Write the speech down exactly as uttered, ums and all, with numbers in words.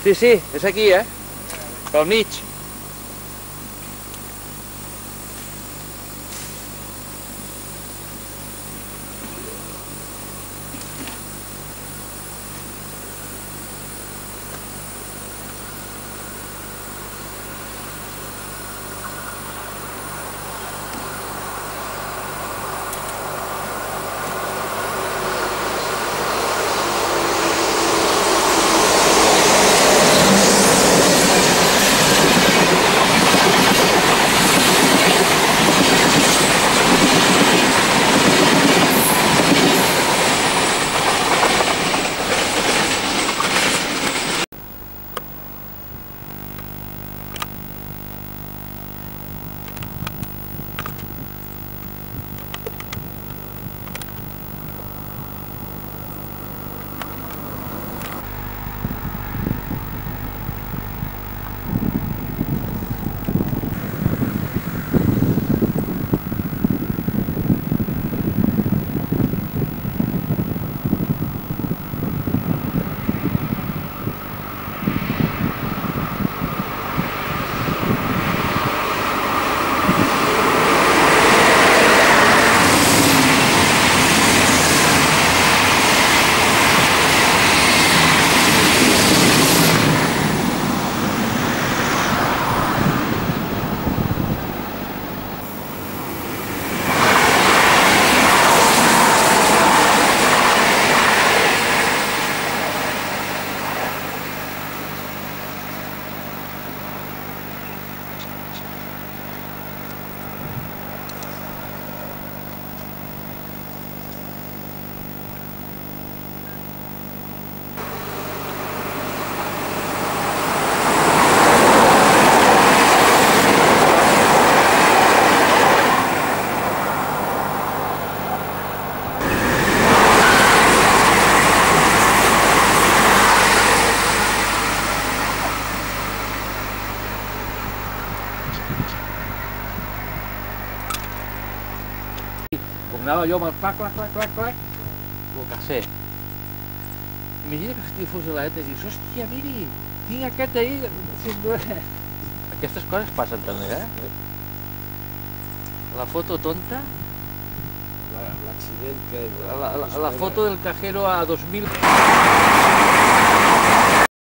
Sí, sí, és aquí, eh? Pel mig. Com anava jo amb el clac, clac, clac, clac, clac, el caser. Imagina que el tio fos a l'Eta i dius, hòstia, miri, tinc aquest ahí. Aquestes coses passen també, eh? La foto tonta. L'accident que... La, la, la foto del cajero a dos mil...